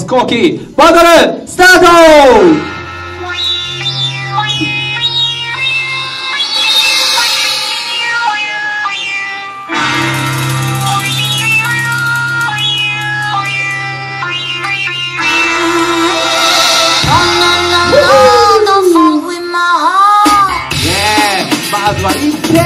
後期バトルスタート。まずは一平。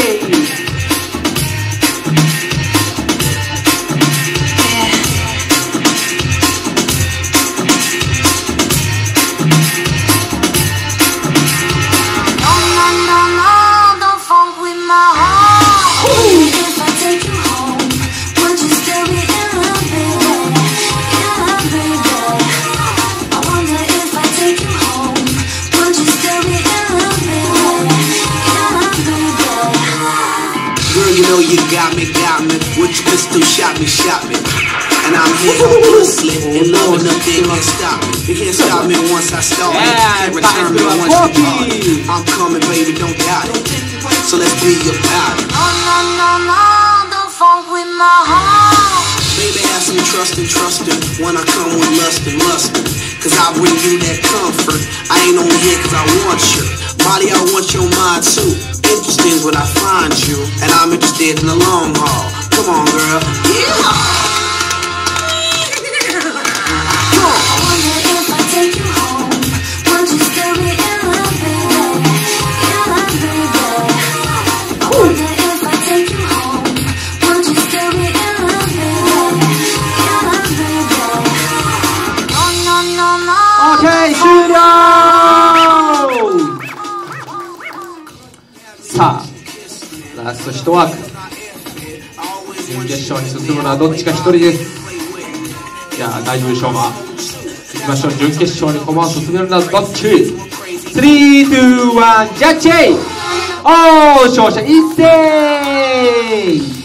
You know you got me, with your pistol shot me, and I'm here hopelessly, in love and nothing can stop me. You can't stop me once I start me, can't return me once you part me. I'm coming, baby, don't doubt it, so let's be about it. No, don't funk with my heart. Baby, have some trust when I come with lustin', cause I bring you that comfort. I ain't only here cause I want you, body, I want your mind too. Interesting is when I find you, and I'm interested in the long haul. Come on, girl. Yeah. Come on. I wonder if I take you home, would you still be in love, baby? In love, baby. I wonder if I take you home, would you still be in love, baby? In love, baby. No. OK 終了。さあラスト1枠、準決勝に進むのはどっちか1人です。じゃあ大優勝馬いきましょう。準決勝に駒を進めるのはどっち。3、2、1ジャッジ。おー勝者一斉。